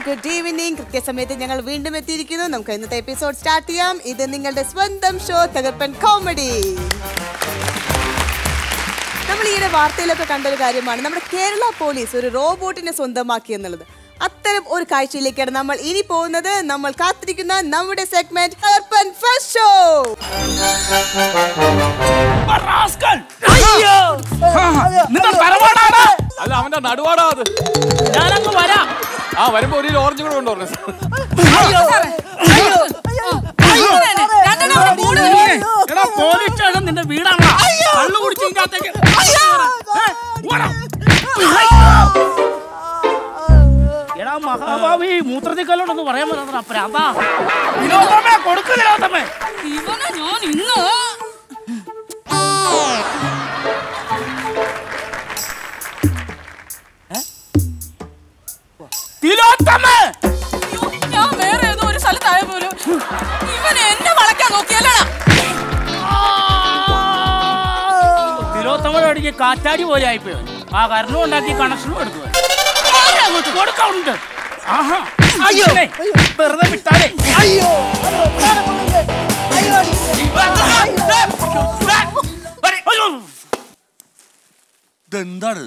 Good evening. കൃത്യസമയത്ത് ഞങ്ങൾ വീണ്ടും എത്തിയിരിക്കുന്നു. നമുക്ക് ഇന്നത്തെ എപ്പിസോഡ് സ്റ്റാർട്ട് ചെയ്യാം. ഇത് നിങ്ങളുടെ സ്വന്തം ഷോ തകർപ്പൻ കോമഡി. നമ്മൾ ഈയിടെ വാർത്തയിലൊക്കെ കണ്ടൊരു കാര്യമാണ് നമ്മുടെ കേരള പോലീസ് ഒരു റോബോട്ടിനെ സ്വന്തമാക്കി എന്നുള്ളത്. അത്തരം ഒരു കാഴ്ചയിലേക്കാണ് നമ്മൾ ഇനി പോകുന്നത്. നമ്മൾ കാത്തിരിക്കുന്ന നമ്മുടെ സെഗ്മെന്റ് തകർപ്പൻ ഫസ്റ്റ് ഷോ. അല്ല അവന്റെ നടുവാടാ അത്. ഞാനങ്ങ് വരാം. ആ വരുമ്പോ ഒരു ഓറഞ്ച് കൂടെ കൊണ്ടുവരണം. പോലീസ് സ്റ്റേഷൻ നിന്റെ വീടാണ്. കള്ളു കുടിച്ച് ഇതിനകത്തേക്ക് എടാ മഹാഭാവി മൂത്രത്തിൽ കല്ലോടൊന്ന് പറയാൻ പറ്റാ പ്രാന്താ. വിനോദമേ കൊടുക്കില്ലാത്തമ്മേ ഇവനെ ഞാൻ ഇന്ന് ഞാൻ വേറെ ഏതോ ഒരു സ്ഥലത്തായ പോലും ഇവനെ എന്നെ വളയ്ക്കാൻ നോക്കിയല്ലേടാ. തിലോത്തമഴ കാറ്റാടി പോലെ ആയിപ്പോയി. ആ കരണും ഉണ്ടാക്കി കണക്ഷനും എടുക്കുക കൊടുക്കുന്നുണ്ട്. വെറുതെ വിട്ടാലേ ഇതെന്താണ്?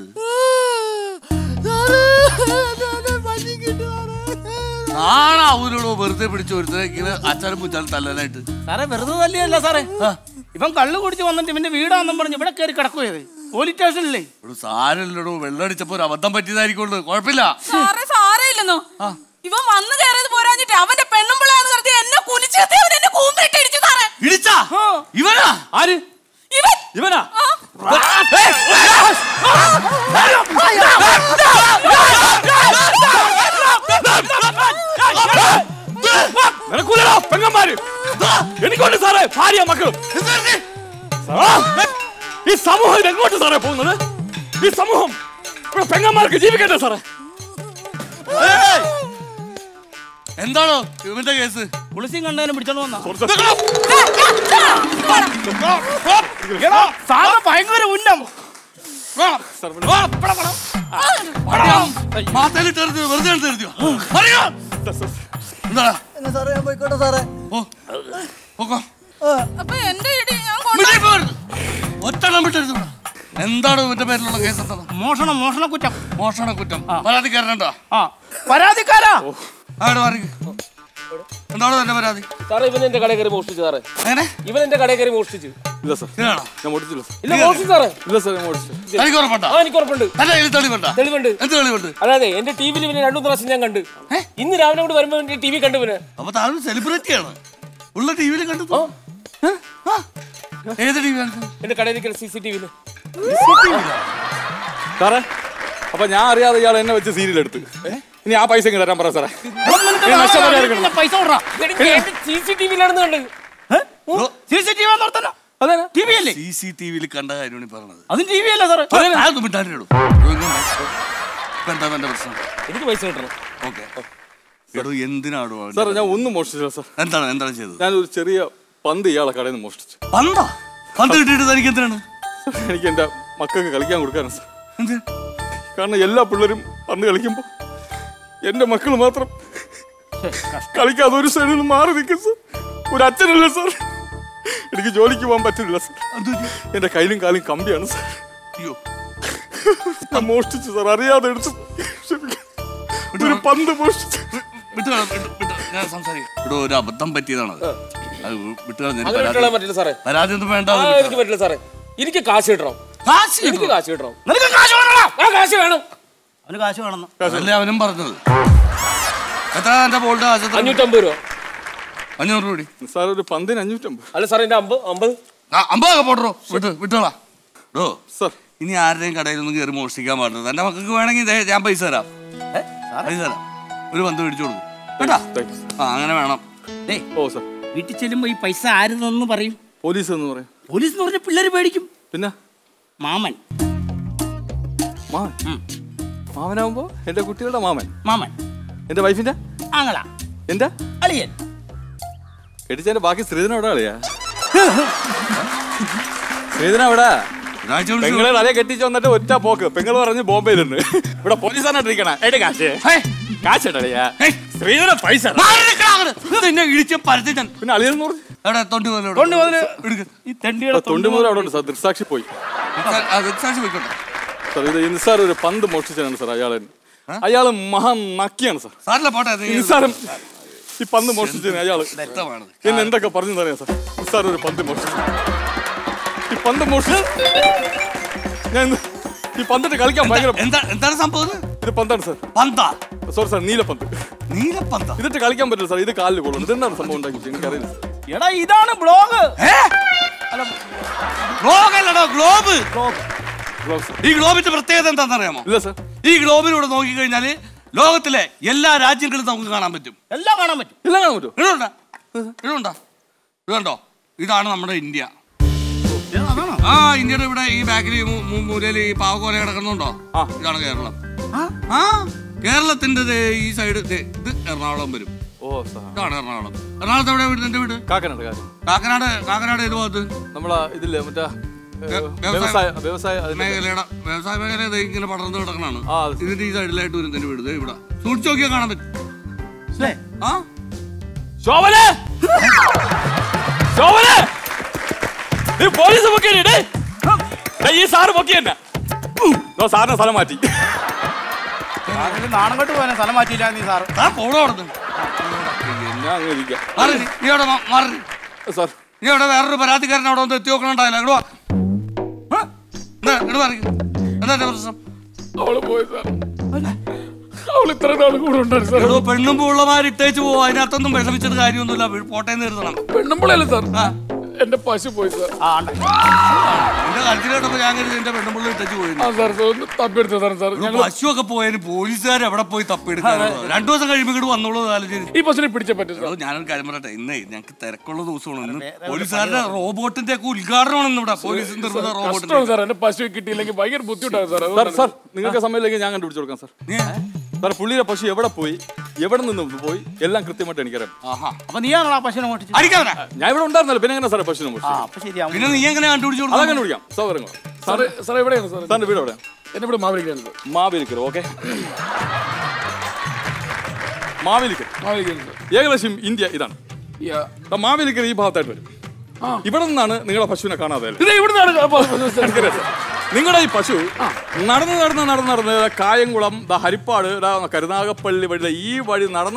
അവരോടോ വെറുതെ പിടിച്ച് ഒരുത്തരേക്കിന് അച്ഛനും പൂച്ചാലും തല്ലാനായിട്ട്. സാറേ വെറുതെ തല്ലിയല്ല സാറേ, ഇവൻ കള്ളു കുടിച്ച് വന്നിട്ട് ഇവന്റെ വീടാണെന്നും പറഞ്ഞ് ഇവിടെ കയറി കിടക്കുകയത് പോലീസ് സ്റ്റേഷനില്ലേ. സാരല്ലോ വെള്ളമടിച്ചപ്പോ ഒരു അബദ്ധം പറ്റിയതായിരിക്കുള്ളൂ. കുഴപ്പമില്ല സാറേ ഇല്ലെന്നോ. ഇവൻ വന്നു കയറിയത് പോരാഞ്ഞിട്ട് അവന്റെ പെണ്ണുമ്പിളാന്ന് കരുതി എന്നെ കുനിച്ചെത്തി അവൻ എന്നെ കൂമ്പിട്ട് ഇടിച്ചു സാറേ. ഇടിച്ചാ? ഇവനാ? ആര്? ഇവനാ? പെങ്ങന്മാര് എനിക്കൊണ്ട് സാറേ ഭാര്യ മക്കളും. ഈ സമൂഹം എങ്ങോട്ട് സാറേ പോകുന്നത്? ഈ സമൂഹം പെങ്ങന്മാർക്ക് ജീവിക്കട്ടെ സാറേ. എന്താണോ ഇവന്റെ കേസ്? പുളിസിയും കണ്ടതിനും പിടിച്ചോണ്ട് വന്ന ഭയങ്കര ഉന്നം എന്താണ് ഇവന്റെ പേരിലുള്ള കേസ്? മോഷണക്കുറ്റം. മോഷണക്കുറ്റം. പരാതിക്കാരനുണ്ടോ? പരാതിക്കാരാ? എന്താണ് തന്റെ പരാതി? സാറേ ഇവൻ എന്റെ കടയിൽ കയറി മോഷ്ടിച്ചു സാറേ. ഇവൻ എന്റെ കടയിൽ കയറി മോഷ്ടിച്ചു. ഇല്ല സാർ ഞാൻ മോഷ്ടിച്ചില്ല. ഇല്ല മോഷ്ടിച്ചു സാറേ. ഇല്ല സാർ ഞാൻ മോഷ്ടിച്ചു. എനിക്ക് ഉറപ്പുണ്ട്. തെളിവുണ്ട്. എന്ത് തെളിവുണ്ട്? അതെ എന്റെ ടിവിയിൽ ഇവനെ 2 പ്രാവശ്യം ഞാൻ കണ്ടു. ഇന്ന് രാവിലെ കൂടെ വരുമ്പോ എന്റെ ടി വി കണ്ടു. ഇവനെ അപ്പൊ താഴെ സെലിബ്രിറ്റിയാണ് ഉള്ള ടിവിയിൽ കണ്ടു. ഏത് ടി വി? എന്റെ കടയിൽ CCTV സാറേ. അപ്പൊ ഞാൻ അറിയാതെ ഇയാൾ എന്നെ വെച്ച് സീരിയൽ എടുത്ത്. ഇനി ആ പൈസ തരാൻ പറ സാറേ. പൈസ CCTV-ലാണെന്ന് കണ്ടത്. CCTV-ൽ കണ്ട കാര്യമാണ് പറഞ്ഞത്. അതും ടി വി അല്ല സാറേ. എന്താ തന്റെ പ്രശ്നം? എനിക്ക് പൈസ കിട്ടണം. ഓക്കെ എന്തിനാണോ സാർ? ഞാൻ ഒന്നും മോഷ്ടിച്ചില്ല സാർ. എന്താണ് ചെയ്തത്? ഞാനൊരു ചെറിയ പന്ത് ഇയാളെ കടയിൽ നിന്ന് മോഷ്ടിച്ചു. പന്ത് കിട്ടിയിട്ട് തനിക്ക് എന്തിനാണ്? എനിക്ക് എന്റെ മക്കൾക്ക് കളിക്കാൻ കൊടുക്കാനാണ് സാർ. കാരണം എല്ലാ പിള്ളേരും പന്ത് കളിക്കുമ്പോ എന്റെ മക്കൾ മാത്രം കളിക്കാതെ ഒരു സൈഡിൽ മാറി നിൽക്കും സാർ. ഒരു അച്ഛനല്ല സാർ. എനിക്ക് ജോലിക്ക് പോകാൻ പറ്റില്ല സാർ. എന്റെ കയ്യിലും കാലും കമ്പിയാണ് സാർ. അയ്യോ ഞാൻ മോഷ്ടിച്ചു സാർ. അറിയാതെ എടുത്തു ഒരു പന്ത് മോഷ്ടിച്ചു. ഞാൻ സംസാരിക്കാം. ഒരു അബദ്ധം പറ്റിയതാണ്. പരാതി ഒന്നും വേണ്ട. എനിക്ക് പറ്റില്ല സാറേ. എനിക്ക് കാശ് കിട്ടണം. എനിക്ക് കാശ് കിട്ടണം. കാശ് വേണം. അവന് കാശ് വേണം. അതല്ലേ അവനും പറഞ്ഞത്. എത്ര എന്റെ ബോൾഡ്? 550 രൂപ. 500 രൂപ സാർ. ഒരു പന്തിന് 550? അല്ല സാർ എന്റെ 50 പോട്ടോ. വിട്ടോളാ സാർ. ഇനി ആരുടെയും കടയിലൊന്നും കയറി മോഷ്ടിക്കാൻ പാടില്ല. എന്റെ മക്കൾക്ക് വേണമെങ്കിൽ ഞാൻ പൈസ തരാം. ഒരു പന്ത് മേടിച്ചു കൊടുക്കും കേട്ടാ. അങ്ങനെ വേണം. വീട്ടിൽ ചെല്ലുമ്പോ ഈ പൈസ ആരുതെന്ന് പറയും? പോലീസ് എന്ന് പറയും. പോലീസ് എന്ന് പറഞ്ഞ പിള്ളേര് പേടിക്കും. പിന്നെ മാമൻ. മാമനാവുമ്പോ എന്റെ കുട്ടികളുടെ മാമൻ. എന്റെ വൈഫിന്റെ ആങ്ങള. എന്റെ അളിയൻ. കെട്ടിച്ചതിന്റെ ബാക്കി ശ്രീധന എവിടെ? അളിയാ ശ്രീധന എവിടെ? പെങ്ങളെ തലയെ കെട്ടിച്ച് വന്നിട്ട് ഒറ്റ പോക്ക്. പെങ്ങള് പറഞ്ഞ് ബോംബെയിലുണ്ട്, ഇവിടെ പോലീസാനായിട്ടിരിക്കണേ. കാശിട്ടടിയാ സ്ത്രീയുടെ പൈസ ഇടിച്ച പരത്തിച്ചാൻ. പിന്നെ അളിയെന്ന് പറഞ്ഞു തൊണ്ടി മുതൽ അവിടെ ഉണ്ട് സാർ. ദൃക്സാക്ഷി പോയി സാർ. ഇത് നിസ്സാർ ഒരു പന്ത് മോഷ്ടിച്ചാണ് സാർ. അയാള് മഹാ നക്കിയാണ് സാർ. സാറിലെ പോട്ടെ. നിസ്സാരം ഈ പന്ത് മോഷ്ടിച്ചത് അയാള് പിന്നെ എന്തൊക്കെ പറഞ്ഞു തരാം സാർ. നിസ്സാർ ഒരു പന്ത് മോഷ്ടിച്ചു. ഈ പന്ത് മോഷ്ടിച്ചു ഞാൻ ഈ പന്തിട്ട് കളിക്കാൻ ഭയങ്കര. എന്താണ് സംഭവം? ഇത് പന്താണ് സാർ. പന്താ? സോറി സാർ, നീലപ്പന്ത്. നീലപ്പന്ത ഇതിട്ട് കളിക്കാൻ പറ്റില്ല സാർ. ഇത് കാലിൽ കൊള്ളുന്നു. ഇതെന്താണ് സംഭവം ഉണ്ടാക്കി എനിക്കറിയില്ല. എടാ ഇതാണ് ബ്ലോഗ്. ഗ്ലോബ്. ഈ ഗ്ലോബിന്റെ പ്രത്യേകത എന്താണെന്നറിയാമോ? ഇല്ല സാർ. ഈ ഗ്ലോബിലൂടെ നോക്കിക്കഴിഞ്ഞാല് ലോകത്തിലെ എല്ലാ രാജ്യങ്ങളും നമുക്ക് കാണാൻ പറ്റും. എല്ലാം കാണാൻ പറ്റും. എല്ലാം കാണാൻ പറ്റും. ഇതുണ്ടോ? ഇതുണ്ടോ? ഇതാണ് നമ്മുടെ ഇന്ത്യ. ആ ഇന്ത്യയുടെ ഇവിടെ ഈ ബാക്കിൽ മൂലയിൽ ഈ പാവക്കോല കിടക്കുന്നുണ്ടോ? ഇതാണ് കേരളം. ആ കേരളത്തിന്റെ ഈ സൈഡ് ഇത് എറണാകുളം വരും. ഇതാണ് എറണാകുളം. എറണാകുളത്ത് എവിടെ വീട്? എന്റെ വീട് കാക്കനാട്. ഏത് ഭാഗത്ത്? നമ്മളെ ഇതില്ലേ മറ്റേ വ്യവസായ മേഖലയുടെ വ്യവസായ മേഖല ഇങ്ങനെ പടർന്ന് കിടക്കണാണ്. ഇതിന്റെ ഈ സൈഡിലായിട്ട് വരും എന്റെ വീട്. ഇവിടെ സൂക്ഷിച്ച് നോക്കിയാൽ കാണാൻ പറ്റും. പോലീസ് ഈ സാറ് പൊക്കി തന്നെ സാറിനെ സ്ഥലം മാറ്റി. നാണം കെട്ട് പോകാൻ സ്ഥലം മാറ്റിയില്ല നീ സാർ. പോടോ അവിടുന്ന്. നീ അവിടെ വേറൊരു പരാതിക്കാരൻ അവിടെ വന്ന് എത്തി നോക്കണുണ്ടായില്ല. എന്താ പ്രശ്നം? അവള് പോയി സാർ. അവൾ ഇത്ര നാൾ കൂടെ ഉണ്ടായിരുന്നു സാർ. പെണ്ണും പിള്ളമാർ ഇട്ടേച്ച് പോവും. അതിനകത്തൊന്നും വിഷമിച്ചിട്ട് കാര്യമൊന്നുമില്ല. പോട്ടേന്ന് എഴുതണം. പെണ്ണും പിള്ളയല്ലേ സാർ. എന്റെ പശു പോയി സാർ. എന്റെ കളിച്ചിട്ടപ്പോ ഞാൻ എന്റെ പെണ്ണുമ്പിള്ള ഇട്ടേച്ച് പോയി. തപ്പിയെടുത്തതാണ് സാർ. പശു ഒക്കെ പോയതിന് പോലീസുകാർ എവിടെ പോയി തപ്പിയെടുക്കാൻ? 2 ദിവസം കഴിയുമ്പോൾ ഇങ്ങോട്ട് വന്നോളൂ. ഈ പശുവിനെ പിടിച്ചേ പറ്റും. ഞാനൊരു കാര്യം പറയട്ടെ. ഇന്ന് ഞങ്ങൾക്ക് തിരക്കുള്ള ദിവസമാണ്. ഇന്ന് പോലീസുകാരുടെ റോബോട്ടിന്റെ ഒക്കെ ഉദ്ഘാടനമാണ് ഇവിടെ. പോലീസിന്റെ റോബോട്ട്. എന്റെ പശു കിട്ടിയില്ലെങ്കിൽ ഭയങ്കര ബുദ്ധിമുട്ടാണ് സാർ. സാർ നിങ്ങൾക്ക് സമയമില്ലെങ്കിൽ ഞാൻ കണ്ടുപിടിച്ചു കൊടുക്കാം സാർ. സാർ പുള്ളിയുടെ പശു എവിടെ പോയി, എവിടെ നിന്ന് പോയി, എല്ലാം കൃത്യമായിട്ട് എനിക്കറിയാം. അപ്പൊ നീയാണോ ആ പശുവിനെ മോഷ്ടിച്ചത്? ഞാൻ ഇവിടെ ഉണ്ടായിരുന്നല്ലോ. പിന്നെ എങ്ങനെ സാറേ പശുവിനെ മോഷ്ടിച്ചു? പിന്നെ നീ എങ്ങനെ കണ്ടുപിടിച്ചു? അതാ കണ്ടുപിടിക്കാം. സൗകര്യങ്ങൾ സാറ്. സാർ എവിടെയാണ് സാർ? സാറിന്റെ വീട് എവിടെയാണ്? എന്റെ വീട് മാവേലിക്കര. മാവേലിക്കര. ഓക്കെ, മാവേലിക്കര. ഏകദേശം ഇന്ത്യ ഇതാണ്. മാവേലിക്കര ഈ ഭാഗത്തായിട്ട് വരും. ഇവിടെ നിന്നാണ് നിങ്ങളുടെ പശുവിനെ കാണാതെ. നിങ്ങളുടെ ഈ പശു നടന്ന് കായംകുളം, ഹരിപ്പാട്, കരുനാഗപ്പള്ളി വഴി ഈ വഴി നടന്ന്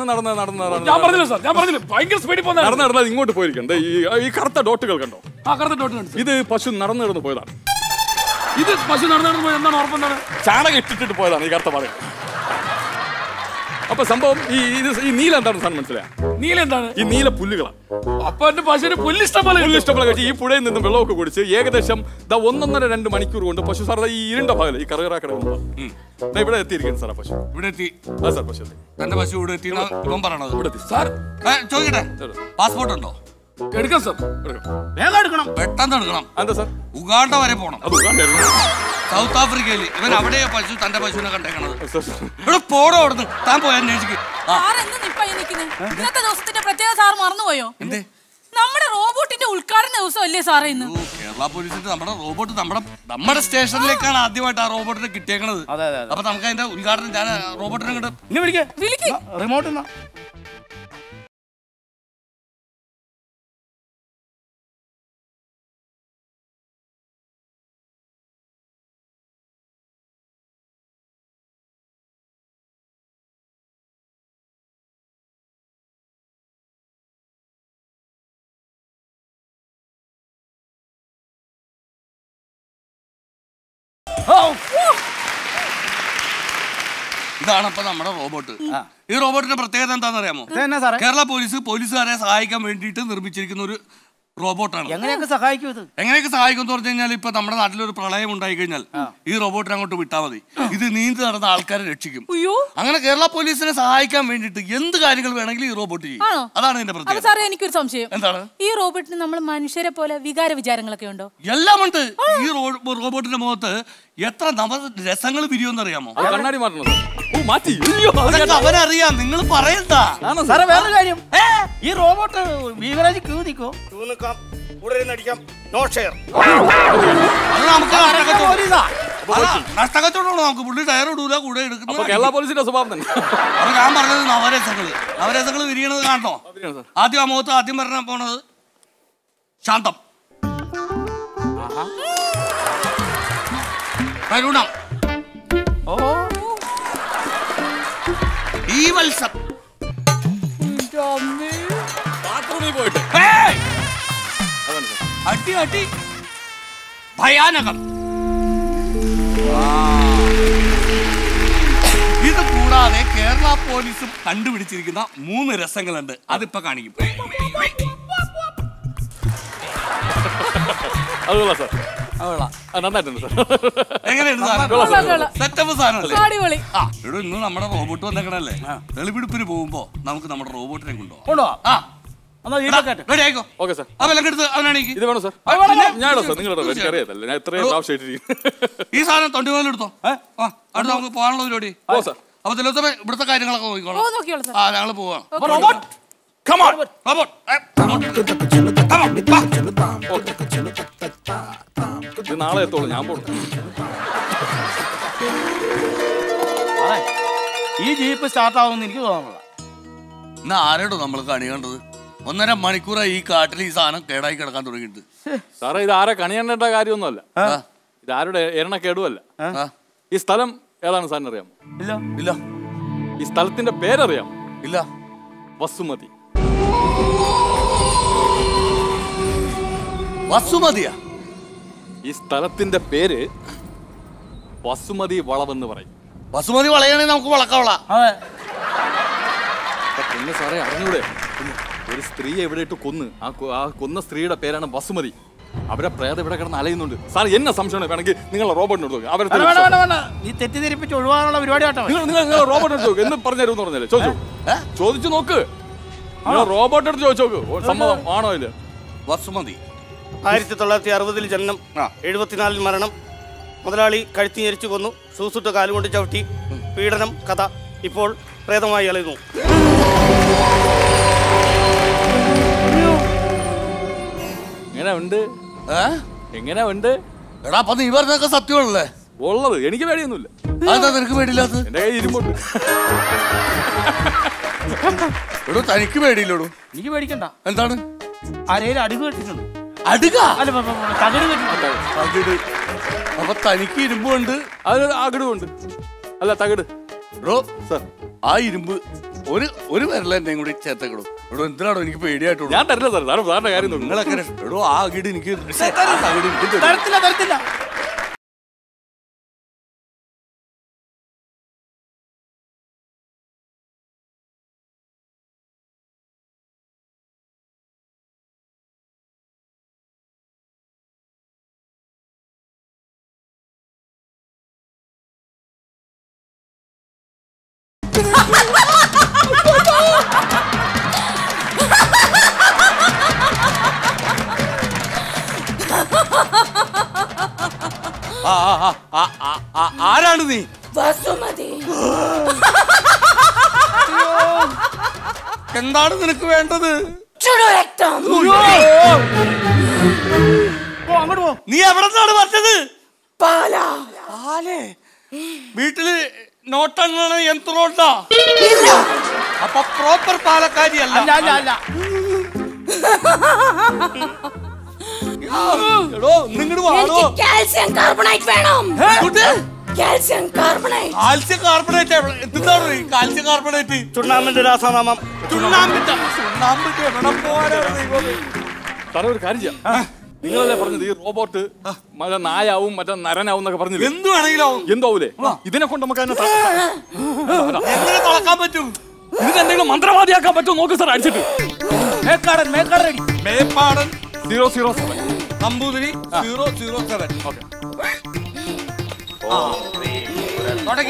ഇങ്ങോട്ട് പോയിരിക്കണ്ടേ. ഈ കറുത്ത ഡോട്ടുകൾ കണ്ടോ? ഇത് പശു നടന്നു പോയതാണ്. ഇത് പശു നടന്നു പോയത് എന്താണ്? ഉറപ്പെന്താണ്? ചാണകം ഇട്ടിട്ട് പോയതാണ് ഈ കറുത്ത പാറ. അപ്പൊ സംഭവം ഈ നീല എന്താണ് സാധനം മനസ്സിലായ? നീല എന്താണ്? ഈ നീല പുല്ലുകളാണ്. അപ്പൊ എന്റെ പശുവിന് പുല്ലിഷ്ടംപോലെ കഴിച്ച് ഈ പുഴയിൽ നിന്നും വെള്ളമൊക്കെ കുടിച്ച് ഏകദേശം 1.5-2 മണിക്കൂർ കൊണ്ട് പശു സാർ ഈ ഇരുണ്ട ഭാഗം ഈ കറകറാക്കട ഇവിടെ എത്തിയിരിക്കുന്നു സാർ. പശു ഇവിടെ എത്തി. സാർ പശു എന്റെ പശു ഇവിടെ എത്തി പറയണത്. ഇവിടെ എത്തി സാർ. ചോദിക്കട്ടെ, പാസ്പോർട്ട് ഉണ്ടോ? എടുക്കാം സാർ. വേഗം എടുക്കണം. പെട്ടെന്ന് എടുക്കണം. എന്താ സാർ? ഉഗാണ്ട വരെ പോണം. സൗത്ത് ആഫ്രിക്കയിൽ. ഇവൻ അവിടെ പശു തന്റെ പശുവിനെ കണ്ടേക്കണത്. ഇവിടെ പോടോ അവിടുന്ന്. താൻ പോയ അന്വേഷിക്കും. ഇന്നത്തെ ദിവസത്തിന്റെ പ്രത്യേകത സാർ മറന്നുപോയോ? എന്തേ? നമ്മുടെ റോബോട്ടിന്റെ ഉദ്ഘാടന ദിവസം അല്ലേ സാറേ ഇന്ന്? കേരള പോലീസിന്റെ നമ്മുടെ റോബോട്ട് നമ്മുടെ സ്റ്റേഷനിലേക്കാണ് ആദ്യമായിട്ട് ആ റോബോട്ടിനെ കിട്ടിയേക്കണത്. അപ്പൊ നമുക്ക് അതിന്റെ ഉദ്ഘാടനം ഞാൻ റോബോട്ടിനെ കണ്ട് വിളിക്കാം. റിമോട്ട് ഇതാണ് അപ്പൊ നമ്മുടെ റോബോട്ട്. ഈ റോബോട്ടിന്റെ പ്രത്യേകത എന്താണെന്ന് അറിയാമോ? കേരള പോലീസുകാരെ സഹായിക്കാൻ വേണ്ടിയിട്ട് നിർമ്മിച്ചിരിക്കുന്ന ഒരു റോബോട്ടാണ്. എങ്ങനെയൊക്കെ സഹായിക്കും ഇത്? എങ്ങനെയൊക്കെ സഹായിക്കും എന്ന് പറഞ്ഞു കഴിഞ്ഞാൽ ഇപ്പൊ നമ്മുടെ നാട്ടിലൊരു പ്രളയം ഉണ്ടായി കഴിഞ്ഞാൽ ഈ റോബോട്ടിനെ അങ്ങോട്ട് വിട്ടാൽ മതി. ഇത് നീന്തി നടന്ന ആൾക്കാരെ രക്ഷിക്കും. അങ്ങനെ കേരള പോലീസിനെ സഹായിക്കാൻ വേണ്ടിയിട്ട് എന്ത് കാര്യങ്ങൾ വേണമെങ്കിലും ഈ റോബോട്ട് ചെയ്യും. അതാണ് ഇതിന്റെ പ്രത്യേകത. സാറേ എനിക്കൊരു സംശയം. എന്താണ്? ഈ റോബോട്ടിന് നമ്മൾ മനുഷ്യരെ പോലെ വികാര വിചാരങ്ങളൊക്കെ ഉണ്ടോ? എല്ലാം ഉണ്ട്. ഈ റോബോട്ടിന്റെ മുഖത്ത് എത്ര നവരസങ്ങൾ വിരിയോന്നറിയാമോ? കണ്ണാടി മാറ്റണം. അവനറിയാം. നിങ്ങൾ പറയണ്ട. സാറേ വേറൊരു കാര്യം, ഈ റോബോട്ട് ഭീകരാജ് ക്യൂ നിൽക്കോ? No share. അത് നമുക്ക് നഷ്ടക്കച്ചവടമാണോ? നമുക്ക് പുള്ളി ടയർ ഇടൂല, കൂടെ എടുക്കുന്നു. കേരള പോലീസിന്റെ സ്വഭാവം തന്നെ. അപ്പൊ ഞാൻ പറഞ്ഞത് നവരസങ്ങള് വിരിയണത് കാണണോ? ആദ്യം ആ മുഖത്ത് ആദ്യം പറഞ്ഞ പോണത് ശാന്തം, കരുണം, ഈ വത്സം, ബാത്റൂമിൽ പോയിട്ട് അടി അടി, ഭയാനകം. ഇത് കൂടാതെ കേരള പോലീസും കണ്ടുപിടിച്ചിരിക്കുന്ന 3 രസങ്ങളുണ്ട്. അതിപ്പോ കാണിക്കും. സെറ്റപ്പ് സാധനമല്ലേ? ഇവിടെ ഇന്ന് നമ്മുടെ റോബോട്ട് വന്നേക്കണല്ലേ? തെളിവെടുപ്പിന് പോകുമ്പോ നമുക്ക് നമ്മുടെ റോബോട്ടിനെ കൊണ്ടുപോകാം. ഈ സാധനം 24 എടുത്തോ. അടുത്ത് നമുക്ക് പോകാനുള്ള പരിപാടി. അപ്പൊ തിലോത്തമേ ഇവിടുത്തെ കാര്യങ്ങളൊക്കെ നോക്കിക്കോളാം. ഞങ്ങള് പോവാം. നാളെ എത്തോളൂ, ഞാൻ പോകും. ഈ ജീപ്പ് സ്റ്റാർട്ട് ആവുമെന്ന് എനിക്ക് തോന്നുന്നില്ല. ഇന്ന് ആരോടോ നമ്മൾ കണി കണ്ടത്? 1.5 മണിക്കൂറായി ഈ കാട്ടിൽ ഈ സാധനം കേടായി കിടക്കാൻ തുടങ്ങിയിട്ട്. സാറേ, ഇത് ആരെ കണിയേണ്ട കാര്യമൊന്നുമല്ല. ഇത് ആരുടെ എണ്ണക്കേടുമല്ല. ഈ സ്ഥലം ഏതാണ് സാറിന് അറിയാമോ? ഇല്ല ഇല്ല. ഈ സ്ഥലത്തിന്റെ പേരറിയാമോ? ഇല്ല. വസുമതി. വസുമതിയാ? ഈ സ്ഥലത്തിന്റെ പേര് വസുമതി വളവെന്ന് പറയും. വസുമതി വളയാണെങ്കിൽ നമുക്ക് വളക്കാവള. പിന്നെ സാറേ അറിഞ്ഞൂടെ, ഒരു സ്ത്രീയെ എവിടെ ഇട്ട് കൊന്ന് ആ കൊന്ന സ്ത്രീയുടെ പേരാണ് വസുമതി. അവരെ പ്രേതം ഇവിടെ കിടന്ന് അലയുന്നുണ്ട്. സാർ എന്നെ സംശയം വേണമെങ്കിൽ നിങ്ങൾ റോബോട്ടിനോട് നീ തെറ്റിദ്ധരിപ്പിച്ച് ഒഴിവാനുള്ള പരിപാടി നിങ്ങൾ റോബോട്ടിനോട് ചോദിക്കും. എന്ന് പറഞ്ഞുതരുമെന്ന് പറഞ്ഞല്ലേ? ചോദിച്ചു നോക്ക്. റോബോട്ടിനോട് ചോദിച്ചു നോക്ക്, സമ്മതം ആണോ ഇല്ല. വസുമതി 1960 ജനനം, 74 മരണം. മുതലാളി കഴുത്തി ഞെരിച്ചു കൊന്നു, ഷൂസിട്ട് കാലുകൊണ്ട് ചവിട്ടി. പീഡനം കഥ. ഇപ്പോൾ പ്രേതമായി അലയുന്നു. എങ്ങനെ ഉണ്ട്? എങ്ങനെ ഉണ്ട്? എടാ, അപ്പൊ നീ പറഞ്ഞൊക്കെ സത്യമാണല്ലേ? ഉള്ളത്. എനിക്ക് പേടിയൊന്നുമില്ല. അതെന്താ നിനക്ക് പേടിയില്ലാത്ത? എന്റെ കയ്യിൽ ഇരുമ്പുണ്ട്. എടോ, തനിക്ക് പേടിയില്ലടോ? എനിക്ക് പേടിക്കണ്ട. എന്താണ്? ആരേലും അടിവ് കെട്ടിട്ടുണ്ട്. അടുക? അല്ല, തകിട് കെട്ടിട്ടുണ്ട്. തകിട്. അപ്പൊ തനിക്ക് ഇരുമ്പുണ്ട്, അത് അകിടുണ്ട്. അല്ല, തകിട്. എടോ സാർ, ആ ഇരുമ്പ് ഒരു വിരല എന്നെയും കൂടി ചേർത്തേക്കടോ. എടോ, എന്തിനാണോ എനിക്ക് പേടിയായിട്ടുള്ളൂ? ഞാൻ തരില്ല സാർ. സാറിന്റെ കാര്യം നിങ്ങളൊക്കെ. എടോ, ആ അകിട് എനിക്ക് തരത്തില്ല. ആരാണ് നീ? വസുമതി. എന്താണ് നിനക്ക് വേണ്ടത്? നീ എവിടെ നിന്നാണ് പറഞ്ഞത്? പാലേ? വീട്ടില് നോട്ടെണ്ണ യന്ത്രമുണ്ടോ? അപ്പൊ പ്രോപ്പർ പാലക്കാരിയല്ല. കാൽസ്യം കാർബണേറ്റ് വേണം. Calcium carbonate. കാൽസ്യം കാർബണേറ്റ് എന്താണ്? കാൽസ്യം കാർബണേറ്റ് ചുണ്ണാമ്പിന്റെ രാസനാമം. ചുണ്ണാമ്പിന്റെ സാറേ, ഒരു കാര്യം ചെയ്യാം. നിങ്ങളല്ലേ പറഞ്ഞത് ഈ റോബോട്ട് മറ്റേ നായാവും മറ്റേ നരനാവും എന്നൊക്കെ പറഞ്ഞില്ല? എന്ത് വേണമെങ്കിലും എന്താവൂലേ? ഇതിനെ കൊണ്ട് നമുക്ക് എങ്ങനെ തുറക്കാൻ പറ്റും? ഇതിനെന്തെങ്കിലും മന്ത്രവാദിയാക്കാൻ പറ്റുമോ നോക്ക് സാർ. അടിച്ചിട്ട് മേപ്പാടൻ 007 നമ്പൂതിരി 007. ഓക്കെ, തുടങ്ങി.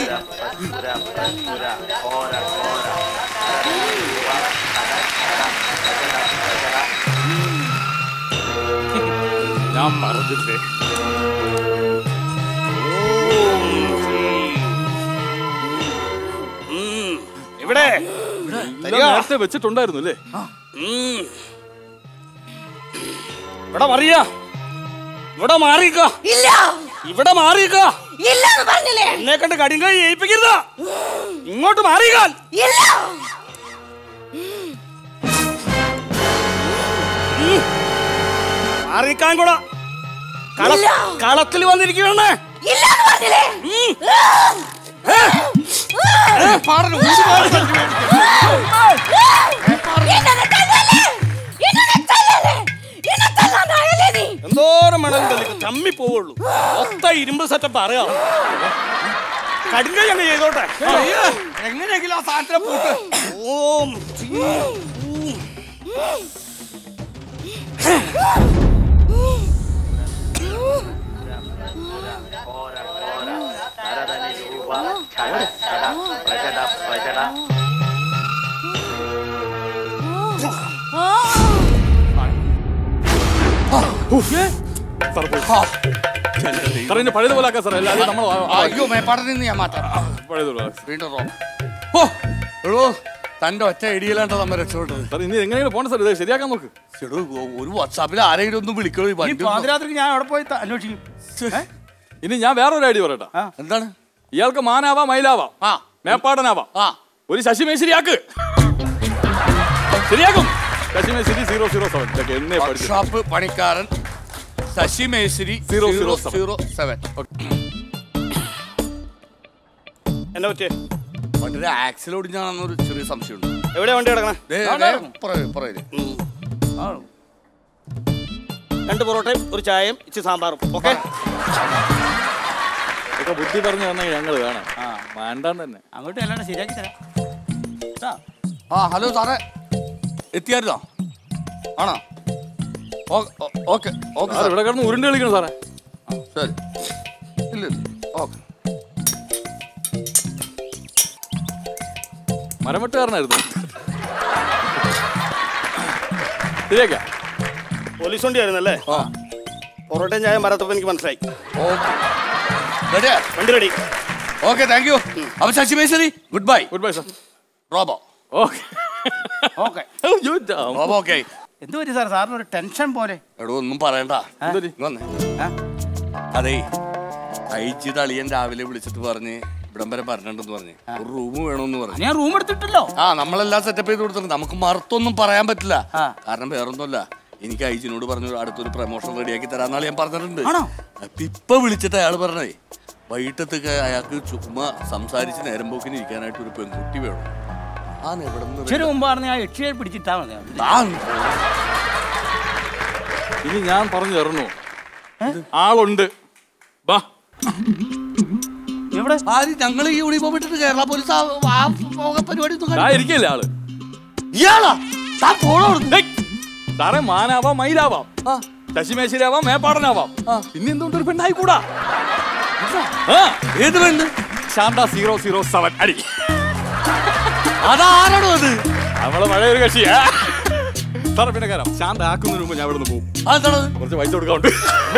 ഞാൻ പറഞ്ഞില്ലേ? ഇവിടെ നേരത്തെ വെച്ചിട്ടുണ്ടായിരുന്നു അല്ലേ? ഇവിടെ പറയാ ഇവിടെ മാറിക്ക. ഇല്ല. ഇവിടെ മാറിക്ക. ഇല്ലെന്ന് പറഞ്ഞില്ലേ? എന്നെ കണ്ട് കടിങ്കൈ ഏൽപ്പിക്കരുത്. ഇങ്ങോട്ട് മാറിക്കാൻ. ഇല്ല. മാറിക്കാൻ കൂടാ. കളത്തിൽ വന്നിരിക്കുകയാണ്. ഇല്ലെന്ന് പറഞ്ഞില്ലേ? എന്തോരം മണം തമ്മി പോവുള്ളൂ. ഒത്ത ഇരുമ്പ് സെറ്റപ്പ് അറിയാം. കടിങ്കൈ അങ്ങ് ചെയ്തോട്ടെ. എങ്ങനെയെങ്കിലും ആ സാധനത്തെ പൂട്ട്. ഓം പഴയതുപോലെ ആക്കാം സാർ. എല്ലാവരും നമ്മൾ അയ്യോ മേപ്പാടത്തിൽ നിന്ന് ഞാൻ മാറ്റാം. പഴയതുപോലെ വീണ്ടും ഓ എടോ തന്റെ ഒറ്റ ഐഡിയയിലാണ്ടോ നമ്മ രക്ഷപ്പെട്ടത്. സാർ ഇനി എങ്ങനെയാണ് പോകണം സാർ? ഇത് ശരിയാക്കാൻ നോക്ക്. ചേട്ടോ ഒരു വാട്സാപ്പിൽ ആരെങ്കിലും ഒന്ന് വിളിക്കണോ? പാതിരാത്രിക്ക് ഞാൻ അവിടെ പോയി അന്വേഷിക്കും. ഇനി ഞാൻ വേറൊരു ഐഡിയ പറയട്ടെ. എന്താണ്? ഇയാൾക്ക് മാനാവാം, മയിലാവാം, മേപ്പാടനാവാം. ഒരു ശശിമേശ്വരി ആക്ക്. ശരിയാക്കും. ശശിമേശ്വരി 007 എന്നെ പഠിച്ചു. ഷോപ്പ് പണിക്കാരൻ ശശിമേശ്വരി 007. എന്നെ പറ്റിയേ വണ്ടിയുടെ ആക്സിൽ ഓടിഞ്ഞാണെന്നൊരു ചെറിയ സംശയമുണ്ട്. എവിടെയാ വണ്ടി കിടക്കണേ? 2 പൊറോട്ടയും ഒരു ചായയും ഇച്ചിരി സാമ്പാറും. ഓക്കെ. ബുദ്ധി പറഞ്ഞു തന്നെങ്കിൽ ഞങ്ങൾ കാണാം. വേണ്ടാന്ന് തന്നെ അങ്ങോട്ട് അല്ലാണ്ട് ശരിയാക്കി തരാം. ഹലോ സാറേ, എത്തിയായിരുന്നോ? ആണോ? Okay okay sir. ഇവിടെ കിടന്ന് ഉരുണ്ട് കളിക്കണം സാറേ. ശരി. ഇല്ല ഓക്കെ. മരമെട്ടുകാരനായിരുന്നു. ശരിയാക്കാം. പോലീസ് വണ്ടി ആയിരുന്നല്ലേ? പൊറോട്ടയും ചായയും വരാത്തപ്പോ എനിക്ക് മനസ്സിലായി. വണ്ടി റെഡി. Okay thank you. അപ്പൊ Sasimeshwari good bye. Good bye sir. Robo okay. Robo okay. എന്ത് പറ്റി സാർ? സാറിന് ഒരു ടെൻഷൻ പോലെ. എടോ ഒന്നും പറയണ്ട. അതേ അയച്ചിട്ട് അളിയൻ രാവിലെ വിളിച്ചിട്ട് പറഞ്ഞ് ഇവിടം വരെ പറഞ്ഞിട്ടുണ്ടെന്ന് പറഞ്ഞ് ഒരു റൂം വേണമെന്ന് പറഞ്ഞു. ഞാൻ റൂം എടുത്തിട്ടല്ലോ. നമ്മളെല്ലാം സെറ്റപ്പ് ചെയ്ത് കൊടുത്തിട്ടുണ്ട്. നമുക്ക് മറുത്തൊന്നും പറയാൻ പറ്റില്ല. കാരണം വേറൊന്നുമല്ല, എനിക്ക് ഐജിനോട് പറഞ്ഞു അടുത്തൊരു പ്രമോഷൻ റെഡിയാക്കി തരാന്നാൾ ഞാൻ പറഞ്ഞിട്ടുണ്ട്. ഇപ്പൊ വിളിച്ചിട്ട് അയാൾ പറഞ്ഞേ വൈകിട്ടത്തേക്ക് അയാൾക്ക് ചുമ്മാ സംസാരിച്ച് നേരം പോക്കിന് ഇരിക്കാനായിട്ട് ഒരു പെൺകുട്ടി വേണം. ഇനി ഞാൻ പറഞ്ഞു തരണോ? ആളുണ്ട്. വാ. ഞങ്ങൾ ഈ യൂണിഫോം ഇട്ടിട്ട് കേരള പോലീസ് പരിപാടി ഇരിക്കല്ലേ ആള്? ഇയാളാ? സാറേ മാനാവാം, മയിലാവാം, ശശിമേശ്വരിയാവാം, മേപ്പാടനാവാം. പിന്നെ എന്തുകൊണ്ട് ഒരു പെണ്ണായിക്കൂടാ? ഏത് പെണ്ണ്? ശാന്ത 007 അടി. അതാരാണോ അത്? നമ്മള് പഴയ ഒരു കക്ഷിയാ സാറേ. പിന്നെ കാരണം ശാന്ത ആക്കുന്നതിന് മുമ്പ് ഞാൻ ഇവിടെ നിന്ന് പോകും. കുറച്ച് പൈസ കൊടുക്കാറുണ്ട്.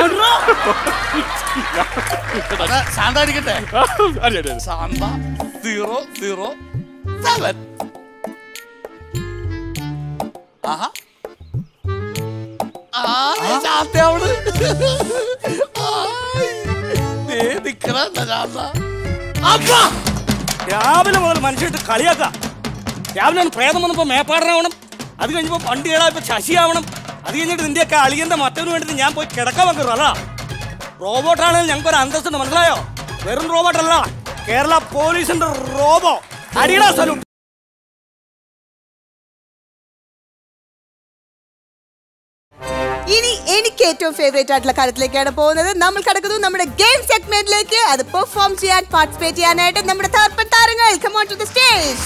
ശാന്ത അടിക്കട്ടെ. ശാന്ത 007. ആഹാ രാവിലെ മുതൽ മനുഷ്യട്ട് കളിയാക്കാം. രാവിലെ പ്രേതം വന്നപ്പോ മേപ്പാടനാവണം, അത് കഴിഞ്ഞപ്പോ വണ്ടി കേടായപ്പോ ശശിയാവണം, അത് കഴിഞ്ഞിട്ട് നിന്റെയൊക്കെ അളിയന്റെ മറ്റവന് വേണ്ടിട്ട് ഞാൻ പോയി കിടക്കാൻ വെക്കറു. അതാ റോബോട്ടാണെങ്കിൽ ഞങ്ങൾക്ക് ഒരു അന്തസ്സുണ്ട്, മനസ്സിലായോ? വെറും റോബോട്ടല്ല, കേരള പോലീസിന്റെ റോബോ. അടിയടാ സലൂട്ട്. ഇനി എനിക്ക് ഏറ്റവും ഫേവറേറ്റ് ആയിട്ടുള്ള കാര്യത്തിലേക്കാണ് പോകുന്നത്. നമ്മൾ കടക്കുന്നു നമ്മുടെ ഗെയിം സെഗ്മെന്റിലേക്ക്. അത് പെർഫോം ചെയ്യാൻ, പാർട്ടിസിപ്പേറ്റ് ചെയ്യാനായിട്ട് നമ്മുടെ താരങ്ങൾ come on to the stage.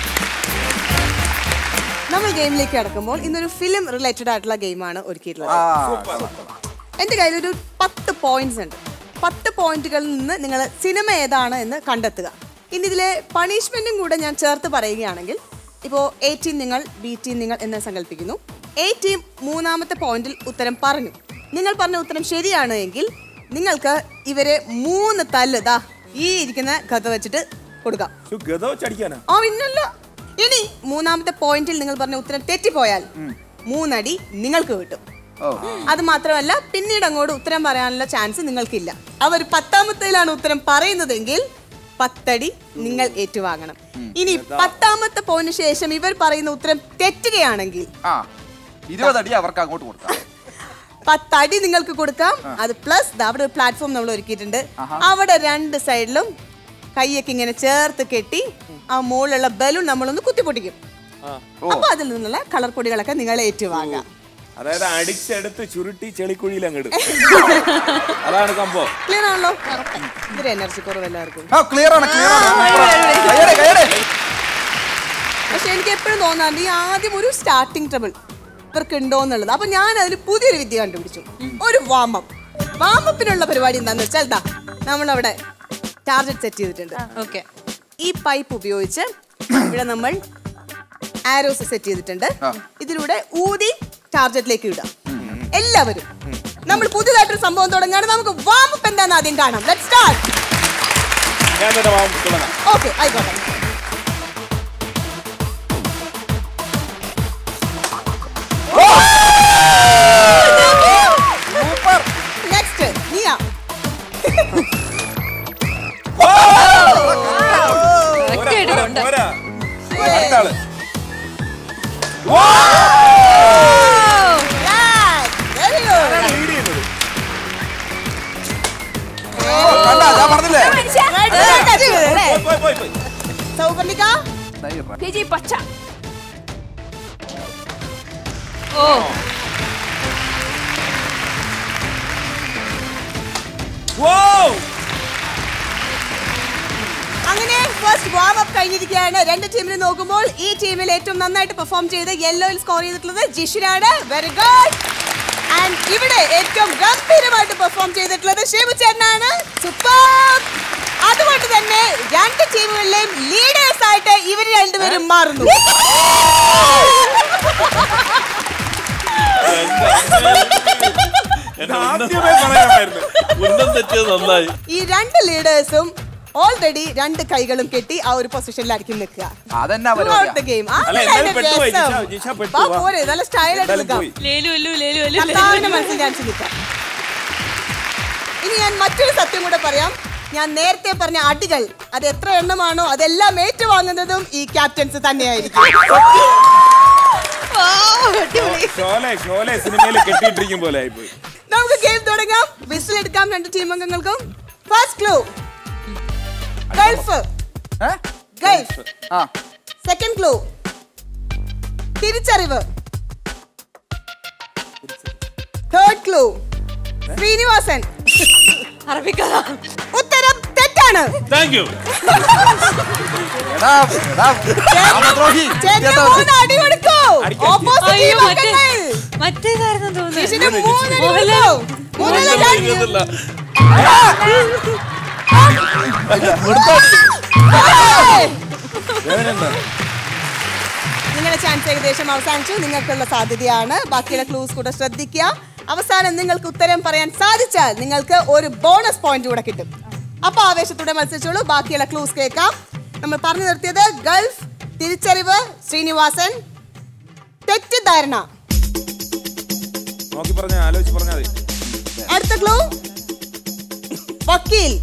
നമ്മൾ ഗെയിമിലേക്ക് കടക്കുമ്പോൾ ഇന്നൊരു ഫിലിം റിലേറ്റഡ് ആയിട്ടുള്ള ഗെയിമാണ് ഒരുക്കിയിട്ടുള്ളത്. എന്റെ കയ്യിൽ ഒരു 10 പോയിന്റ്സ് ഉണ്ട്. 10 പോയിന്റുകളിൽ നിന്ന് നിങ്ങൾ സിനിമ ഏതാണ് എന്ന് കണ്ടെത്തുക. ഇനി ഇതിലെ പണിഷ്മെന്റും കൂടെ ഞാൻ ചേർത്ത് പറയുകയാണെങ്കിൽ, ഇപ്പോൾ A ടീം നിങ്ങൾ, B ടീം നിങ്ങൾ എന്ന് സങ്കല്പിക്കുന്നു. A ടീം 3ാമത്തെ പോയിന്റിൽ ഉത്തരം പറഞ്ഞു. നിങ്ങൾ പറഞ്ഞ ഉത്തരം ശരിയാണ് എങ്കിൽ നിങ്ങൾക്ക് ഇവരെ 3 തല്ല് ഈ ഇരിക്കുന്ന ഗത വെച്ചിട്ട് കൊടുക്കാം. ഇന്നല്ല. ഇനി 3ാമത്തെ പോയിന്റിൽ നിങ്ങൾ പറഞ്ഞ ഉത്തരം തെറ്റിപ്പോയാൽ 3 അടി നിങ്ങൾക്ക് കിട്ടും. അത് മാത്രമല്ല പിന്നീട് അങ്ങോട്ട് ഉത്തരം പറയാനുള്ള ചാൻസ് നിങ്ങൾക്കില്ല. അവർ 10ാമത്തേലാണ് ഉത്തരം പറയുന്നതെങ്കിൽ 10 അടി നിങ്ങൾ ഏറ്റുവാങ്ങണം. ഇനി 10ാമത്തെ പോയിന്റ് ശേഷം ഇവർ പറയുന്ന ഉത്തരം തെറ്റുകയാണെങ്കിൽ 20 അടി അവർക്ക് അങ്ങോട്ട് കൊടുക്കാം. 10 അടി നിങ്ങൾക്ക് കൊടുക്കാം. അത് പ്ലസ് അവിടെ ഒരു പ്ലാറ്റ്ഫോം നമ്മൾ ഒരുക്കിയിട്ടുണ്ട്. അവിടെ 2 സൈഡിലും കൈയൊക്കെ ഇങ്ങനെ ചേർത്ത് കെട്ടി ആ മുകളിലുള്ള ബലൂൺ നമ്മളൊന്ന് കുത്തിപ്പൊട്ടിക്കും. അപ്പൊ അതിൽ നിന്നുള്ള കളർ പൊടികളൊക്കെ നിങ്ങൾ ഏറ്റുവാങ്ങാം. അതായത് അടിച്ചെടുത്ത് ചുരുട്ടി ചെളിക്കുഴിയിൽ അങ്ങോട്ട്. അതാണ് സംഭവം. ക്ലിയർ ആണല്ലോ? ഇതൊരു എനർജി കുറവ് എല്ലാവർക്കും. പക്ഷെ എനിക്ക് എപ്പോഴും തോന്നാറുണ്ട് ഈ ആദ്യം ഒരു സ്റ്റാർട്ടിങ് ട്രബിൾ ഇവർക്ക് ഉണ്ടോ എന്നുള്ളത്. അപ്പൊ ഞാൻ അതിൽ പുതിയൊരു വിദ്യ കണ്ടുപിടിച്ചു. ഒരു വാമപ്പിനുള്ള പരിപാടി എന്താന്ന് വെച്ചാൽ നമ്മളവിടെ ടാർഗറ്റ് സെറ്റ് ചെയ്തിട്ടുണ്ട്. ഓക്കെ, ഈ പൈപ്പ് ഉപയോഗിച്ച് ഇവിടെ നമ്മൾ ആരോസ് സെറ്റ് ചെയ്തിട്ടുണ്ട്. ഇതിലൂടെ ഊതി ടാർഗറ്റിലേക്ക് ഇടാം എല്ലാവരും. നമ്മൾ പുതിയതായിട്ടൊരു സംഭവം തുടങ്ങുകയാണ്. നമുക്ക് വാമപ്പ് എന്താന്ന് ആദ്യം കാണാം. Let's start. ഓക്കെ, ആയിക്കോട്ടെ. നെക്സ്റ്റ് നിയ. സൗപർണിക പച്ച. ഓ അങ്ങനെ ഫസ്റ്റ് വാം അപ്പ് കഴിഞ്ഞിരിക്കുകയാണ്. 2 ടീമിനെ നോക്കുമ്പോൾ ഈ ടീമിൽ ഏറ്റവും നന്നായിട്ട് പെർഫോം ചെയ്ത് യെല്ലോയിൽ സ്കോർ ചെയ്തിട്ടുള്ളത് ജിഷിനാണ്. Very good. ആൻഡ് ഇവിടെ ഏറ്റവും ഗംഭീരമായിട്ട് പെർഫോം ചെയ്തിട്ടുള്ളത് ഷിബു ചേട്ടനാണ്. സൂപ്പർ. അതുകൊണ്ട് തന്നെ 2 ടീമുകളിലെയും ലീഡേഴ്സ് ആയിട്ട് ഇവർ രണ്ടുപേരും മാറുന്നു. ഈ 2 ലീഡേഴ്സും ഓൾറെഡി 2 കൈകളും കെട്ടി ആ ഒരു പൊസിഷനിലായിരിക്കും നിൽക്കുക. നല്ല സ്റ്റൈലായിട്ട് നിൽക്കാം. മനസ്സിൽ ചാൻസ് നിൽക്കാം. ഇനി ഞാൻ മറ്റൊരു സത്യം കൂടെ പറയാം. ഞാൻ നേരത്തെ പറഞ്ഞ അടികൾ അത് എത്ര എണ്ണമാണോ അതെല്ലാം ഏറ്റുവാങ്ങുന്നതും ഈ ക്യാപ്റ്റൻസ് തന്നെയായിരിക്കും. നമുക്ക് ഗെയിം തുടങ്ങാം. വിസിൽ എടുക്കാം 2 ടീം അംഗങ്ങൾക്കും. First clue Gulf. Second clue തിരിച്ചറിവ്. Third clue Sreenivasan. ഉത്തരം തെറ്റാണ്. അടി കൊടുക്കൂ. നിങ്ങളുടെ ചാൻസ് ഏകദേശം അവസാനിച്ചു. നിങ്ങൾക്കുള്ള സാധ്യതയാണ്. ബാക്കിയുള്ള ക്ലൂസ് കൂടെ ശ്രദ്ധിക്കുക. അവസാനം നിങ്ങൾക്ക് ഉത്തരം പറയാൻ സാധിച്ചാൽ നിങ്ങൾക്ക് ഒരു ബോണസ് പോയിന്റ് കൂടെ കിട്ടും. അപ്പൊ ആവേശത്തോടെ മത്സരിച്ചോളൂ. ബാക്കിയുള്ള ക്ലൂസ് കേൾക്കാം. നമ്മൾ പറഞ്ഞു നിർത്തിയത് ഗൾഫ്, തിരിച്ചറിവ്, ശ്രീനിവാസൻ, തെറ്റിദ്ധാരണ. അടുത്ത ക്ലൂ വക്കീൽ.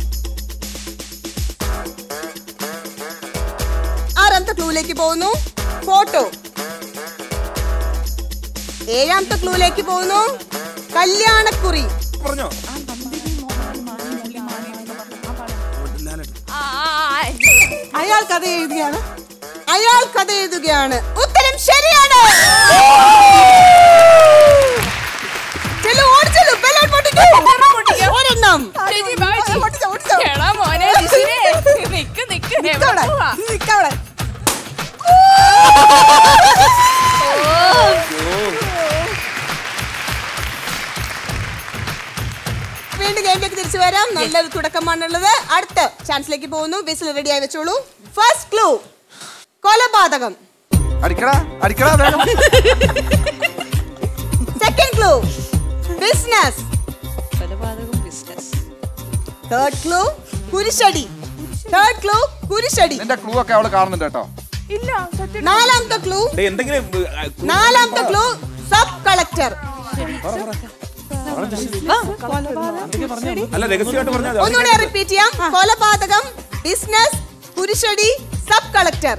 6ാമത്തെ ക്ലൂയിലേക്ക് പോകുന്നു. ഫോട്ടോ. 7ാമത്തെ ക്ലൂയിലേക്ക് പോകുന്നു. കല്യാണക്കുറി. അയാൾ കഥ എഴുതുകയാണ്. ഉത്തരം ശരിയാണ്. ഒരെണ്ണം. വീണ്ടും ഗെയിമിലേക്ക് തിരിച്ചു വരാം. നല്ലൊരു തുടക്കമാണുള്ളത്. അടുത്ത ചാൻസിലേക്ക് പോകുന്നു. വിസിൽ റെഡി ആയി വെച്ചോളൂ. ഫസ്റ്റ് ക്ലൂ കൊലപാതകം. Second clue business. Third clue കുരിശടി. നിന്റെ ക്ലൂ ഒക്കെ അവള് കാണുന്നുണ്ട് കേട്ടോ. 4ാമത്തെ ക്ലൂ സബ് കളക്ടർ. അല്ല രഹസ്യമായിട്ട് പറഞ്ഞാൽ ഒന്നുകൂടെ റിപ്പീറ്റ് ചെയ്യാം. കൊലപാതകം, ബിസിനസ്, കുരിശടി, സബ് കളക്ടർ.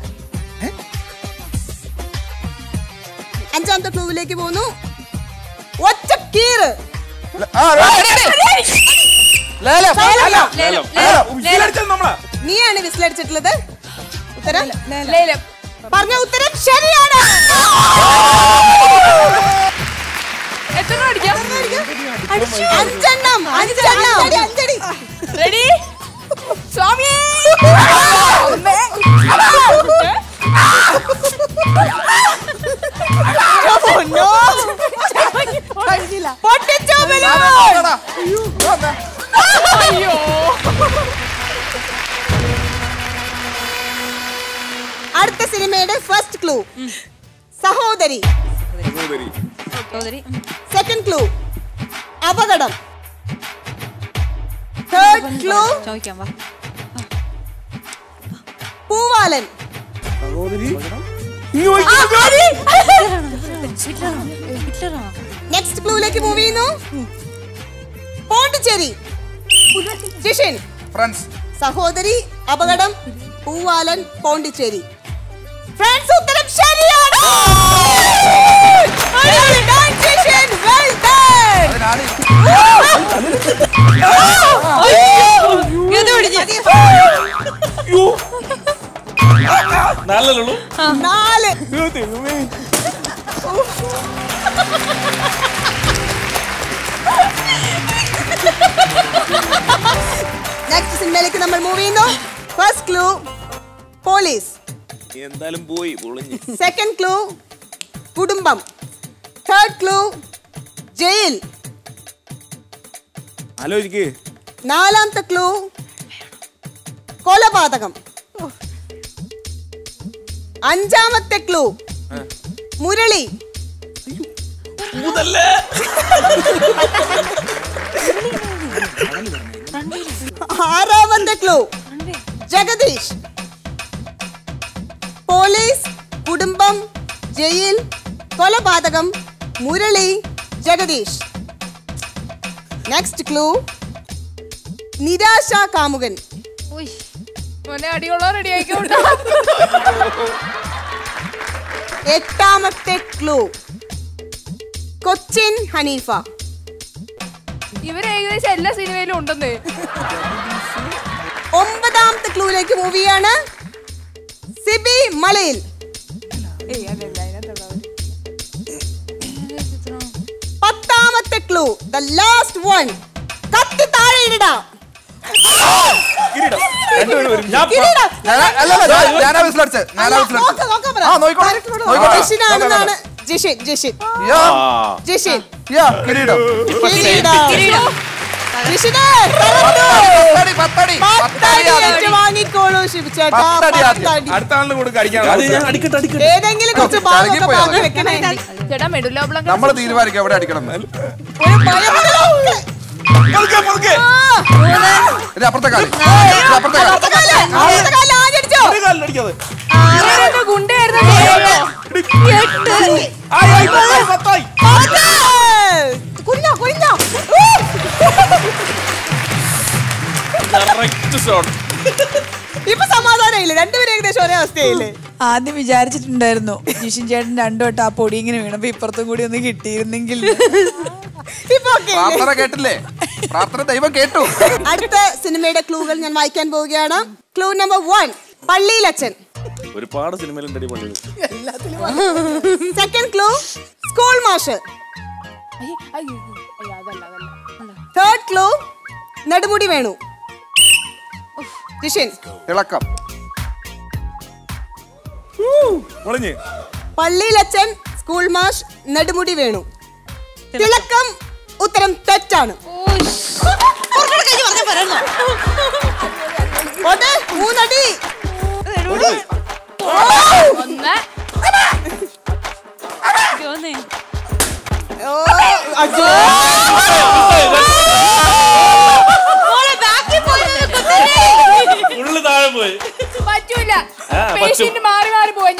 അഞ്ചാമത്തെ ക്ലൂവിലേക്ക് പോകുന്നു. ഒറ്റക്കീറ്. നീയാണ് വിസിലടിച്ചിട്ടുള്ളത്. ഉത്തരം പറഞ്ഞ ഉത്തരം ശരിയാണ്. അഞ്ചെണ്ണം. റെഡി സ്വാമി. അയ്യോ അടുത്ത സിനിമയുടെ ഫസ്റ്റ് ക്ലൂ സഹോദരി. സെക്കൻഡ് ക്ലൂ അപകടം. തേർഡ് ക്ലൂ പൂവാലൻ. നെക്സ്റ്റ് ക്ലൂയിലേക്ക് മൂവ് ചെയ്യുന്നു. പോണ്ടിച്ചേരി. ജിഷിൻ. ഫ്രണ്ട്സ്. സഹോദരി, അപകടം, പൂവാലൻ, പോണ്ടിച്ചേരി. ഫ്രണ്ട്സ് ഉത്തരം ശരിയാണ്. നെക്സ്റ്റ് സിനിമയിലേക്ക് നമ്മൾ മൂവ് ചെയ്യുന്നു. First clue police. എന്തായാലും പോയി പൊളിഞ്ഞ്. സെക്കൻഡ് ക്ലൂ കുടുംബം. Third clue jail. ആലോചിക്ക്. നാലാമത്തെ ക്ലൂ കൊലപാതകം. അഞ്ചാമത്തെ ക്ലൂ മുരളി. ആറാമത്തെ ക്ലൂ ജഗദീഷ്. പോലീസ്, കുടുംബം, ജയിൽ, കൊലപാതകം, മുരളി, ജഗദീഷ്. നെക്സ്റ്റ് ക്ലൂ നിരാശ കാമുകൻ. അടിയോളോ റെഡി ആയിക്കോട്ടെ. എട്ടാമത്തെ ക്ലൂ കൊച്ചിൻ ഹനീഫ. ഇവര് ഏകദേശം എല്ലാ സിനിമയിലും ഉണ്ടെന്നേ. ഒമ്പതാമത്തെ ക്ലൂയിലേക്ക് മൂവ് ചെയ്യാണ്. സിബി മലയിൽ. പത്താമത്തെ ക്ലൂ ദ ലാസ്റ്റ് വൺ കത്തി താഴെ ഇടാ. വാങ്ങിക്കോളൂ ശിവചേട്ടാ. ഏതെങ്കിലും കുറച്ച് വെക്കണേ ചേട്ടാ. മെഡുല നമ്മൾ തീരുമാനിക്കാം എവിടെ അടിക്കണം. അപ്പുറത്തെ കാലം ഇപ്പൊ സമാധാനമില്ല. രണ്ടുപേരും ഏകദേശം ഒരേ അവസ്ഥയില്ലേ. ആദ്യം വിചാരിച്ചിട്ടുണ്ടായിരുന്നു ജിഷിൻ ചേട്ടൻ രണ്ടു വട്ടം ആ പൊടി ഇങ്ങനെ വീണപ്പോ ഇപ്പുറത്തും കൂടി ഒന്ന് കിട്ടിയിരുന്നെങ്കിൽ. പ്രാർത്ഥന കേട്ടില്ലേ? പ്രാർത്ഥന ദൈവം കേട്ടു. അടുത്ത സിനിമയുടെ ക്ലൂകൾ ഞാൻ വായിക്കാൻ പോവുകയാണ്. ക്ലൂ നമ്പർ 1 പള്ളിയിലച്ഛൻ. ഒരുപാട് സിനിമയിലുണ്ട് പള്ളി. സെക്കൻഡ് ക്ലൂ സ്കൂൾ മാഷ്. Third clue Nedumudi Venu. ജിഷിൻ. തിളക്കം. പള്ളിയിലച്ഛൻ, സ്കൂൾ മാഷ്, നെടുമുടി വേണു. തിളക്കം ഉത്തരം തെറ്റാണ്. 3 അടി. പറ്റൂല. പേഷ്യന്റ് മാറി മാറി പോയി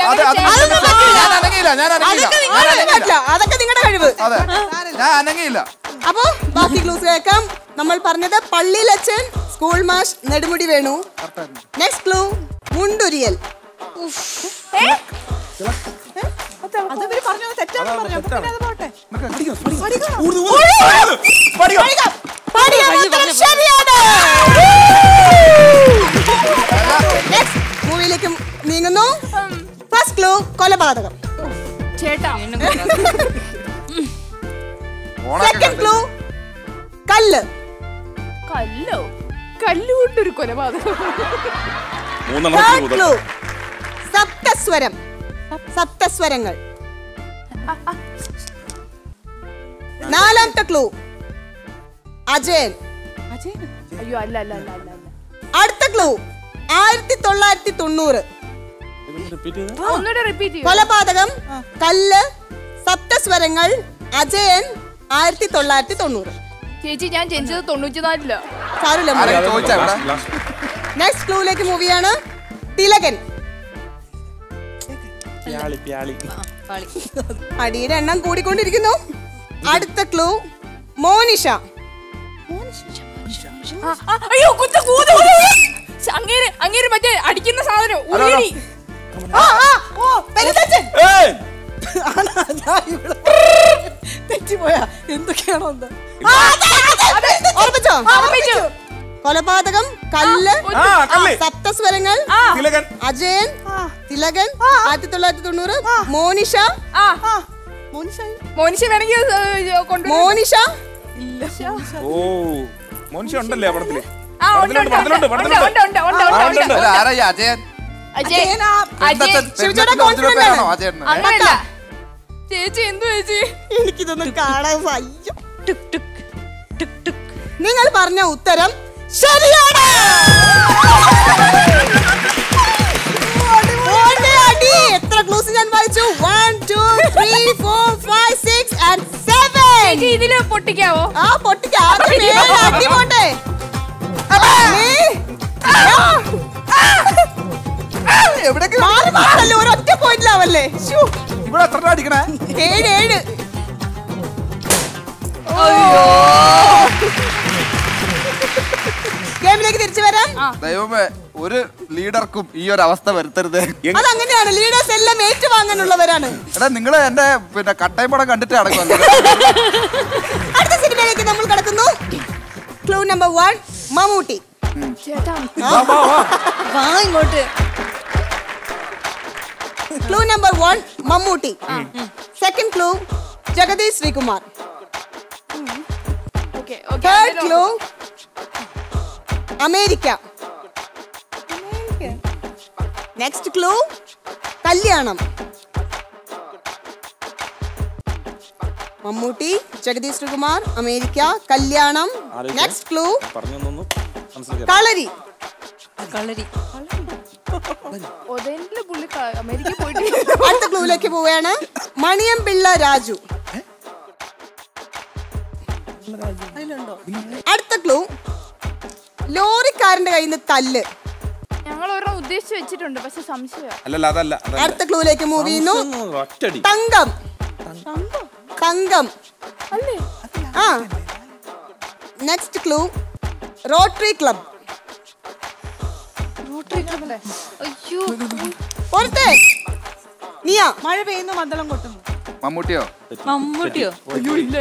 അതൊക്കെ നിങ്ങളുടെ കഴിവ്. അതെ ഞാൻ അനങ്ങിയില്ല. അപ്പൊ ബാക്കി ക്ലൂസ് കേൾക്കാം. നമ്മൾ പറഞ്ഞത് പള്ളിയിലച്ഛൻ, സ്കൂൾ മാഷ്, നെടുമുടി വേണു. നെക്സ്റ്റ് ക്ലൂ മുണ്ടുരിയൽ. അതവര് പറഞ്ഞു തെറ്റാന്ന് പറഞ്ഞു. അപ്പൊ പിന്നെ അത് പോട്ടെ. മൂവിയിലേക്ക് നീങ്ങുന്നു. ഫസ്റ്റ് ക്ലൂ കൊലപാതകം. ചേട്ടാ. സെക്കൻഡ് ക്ലൂ കല്ല്. കല്ലോ? കല്ലുകൊണ്ടൊരു കൊലപാതകം. തേർഡ് ക്ലൂ സപ്തസ്വരം. സപ്തസ്വരങ്ങൾ. നാലാമത്തെ ക്ലൂ അജയൻ. അയ്യോ അല്ല അല്ല അല്ല അല്ല. അടുത്ത ക്ലൂ 1990. ഒന്നുകൂടെ റിപ്പീറ്റ് ചെയ്യൂ. കൊലപാതകം, കല്ല്, സപ്തസ്വരങ്ങൾ, അജയൻ, 1990. ചേച്ചി ഞാൻ ജനിച്ചത് 94. സാരമില്ല. നെക്സ്റ്റ് ക്ലൂയിലേക്ക് മൂവിയാണ് തിലകൻ. അടിയുടെ എണ്ണം കൂടിക്കൊണ്ടിരിക്കുന്നു. അടുത്ത ക്ലൂ മോനിഷ. അയ്യോ അങ്ങേര് മറ്റേ അടിക്കുന്ന സാധനം ഉള്ളി. തെറ്റിപ്പോയാ എന്തൊക്കെയാണോ കൊലപാതകം, കല്ല്, സപ്തസ്വരങ്ങൾ, അജയൻ, തിലകൻ, 1990, മോനിഷ. മോനിഷ വേണമെങ്കിൽ മോനിഷ. ഓ മോനിഷ ഉണ്ടല്ലേ ആ പടത്തില്? അങ്ങനല്ല ചേച്ചി. എന്തു ചേച്ചി എനിക്കിതൊന്നും കാണാൻ വയ്യ. നിങ്ങൾ പറഞ്ഞ ഉത്തരം ശരിയാണ്. എത്ര ക്ലൂസ് ഞാൻ വായിച്ചു? 1 2 3 4 5 6 and 7. ഇതില് പൊട്ടിക്കാവോ? ആ പൊട്ടിക്കാം. പോട്ടെ. ഒരൊറ്റ പോയിന്റിലാവല്ലേ? ഇവിടെ എത്ര അടിക്കണേ? 7. ഗെയിമിലേക്ക് തിരിച്ചു വരാം. ദൈവമേ ഒരു ലീഡർക്കും ഈ ഒരു അവസ്ഥ വരുത്തരുത്. അതങ്ങനെയാണ്. ലീഡേഴ്സ് എല്ലാം ഏറ്റുവാങ്ങാനുള്ളവരാണ്. എടാ നിങ്ങള് എന്റെ പിന്നെ കട്ടയം പടം കണ്ടിട്ട് അടക്കം. അടുത്ത സിനിമയിലേക്ക് നമ്മൾ കിടക്കുന്നു. Clue number 1 Mammootty. വാ ഇങ്ങോട്ട്. Clue number 1 Mammootty. Second clue Jagadish Sreekumar. Third clue America. Next clue കല്യാണം. മമ്മൂട്ടി, ജഗദീഷ് ശ്രീകുമാർ, അമേരിക്ക, കല്യാണം. നെക്സ്റ്റ് ക്ലൂ കളരി. അടുത്ത ക്ലൂയിലേക്ക് പോവുകയാണ്. മണിയംപിള്ള രാജു. അടുത്ത ക്ലൂ ലോറിക്കാരന്റെ കയ്യിൽ നിന്ന് തല്ല്. ഞങ്ങൾ ഒരെണ്ണം ഉദ്ദേശിച്ച് വെച്ചിട്ടുണ്ട് പക്ഷെ സംശയം. അടുത്ത ക്ലൂയിലേക്ക് മൂവ് ചെയ്യുന്നു. തങ്കം. തങ്കം. ആ നെക്സ്റ്റ് ക്ലൂ റോട്ടറി ക്ലബ്. നീയാ മഴ പെയ്യുന്നു മദ്ദളം കൊട്ടുന്നു. മമ്മൂട്ടിയോ? അയ്യോ ഇല്ല